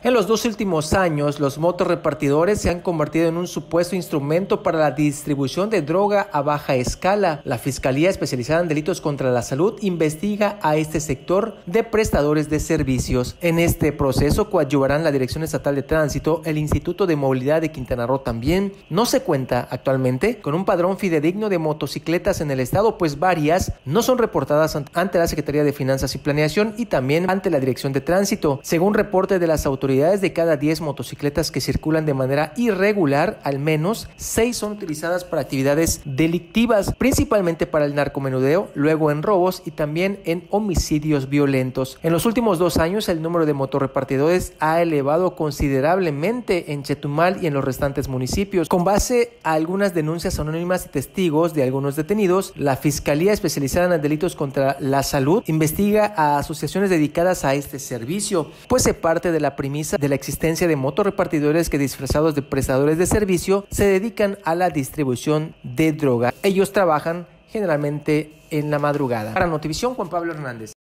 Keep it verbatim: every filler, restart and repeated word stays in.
En los dos últimos años, los motorrepartidores se han convertido en un supuesto instrumento para la distribución de droga a baja escala. La Fiscalía Especializada en Delitos contra la Salud investiga a este sector de prestadores de servicios. En este proceso coadyuvarán la Dirección Estatal de Tránsito, el Instituto de Movilidad de Quintana Roo también. No se cuenta actualmente con un padrón fidedigno de motocicletas en el estado, pues varias no son reportadas ante la Secretaría de Finanzas y Planeación y también ante la Dirección de Tránsito. Según reporte de las autoridades, de cada diez motocicletas que circulan de manera irregular, al menos seis son utilizadas para actividades delictivas, principalmente para el narcomenudeo, luego en robos y también en homicidios violentos. En los últimos dos años, el número de motorrepartidores ha elevado considerablemente en Chetumal y en los restantes municipios. Con base a algunas denuncias anónimas y testigos de algunos detenidos, la Fiscalía Especializada en Delitos contra la Salud investiga a asociaciones dedicadas a este servicio, pues se parte de la premisa de la existencia de motorrepartidores que, disfrazados de prestadores de servicio, se dedican a la distribución de droga. Ellos trabajan generalmente en la madrugada. Para Notivisión, Juan Pablo Hernández.